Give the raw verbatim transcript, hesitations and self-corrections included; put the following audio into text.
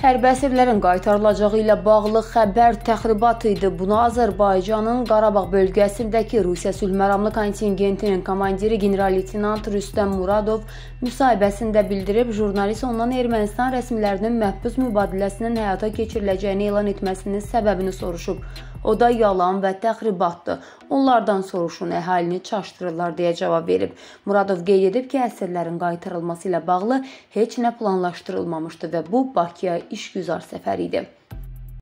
Hərbi əsirlərin qaytarılacağı ilə bağlı xəbər təxribat idi. Bunu Azərbaycanın Qarabağ bölgəsindəki Rusiya sülhməramlı kontingentinin komandiri general-leytenant Rüstəm Muradov müsahibəsində bildirib. Jurnalist ondan Ermənistan rəsmilərinin məhbus mübadiləsinin həyata keçiriləcəyini elan etməsinin səbəbini soruşub. O da yalan və təxribatdır. Onlardan soruşun, əhalini çaşdırırlar deyə cavab verib. Muradov qeyd edib ki, əsirlərin qaytarılması ilə bağlı heç nə planlaşdırılmamışdı və bu Bakıya işgüzar səfər idi.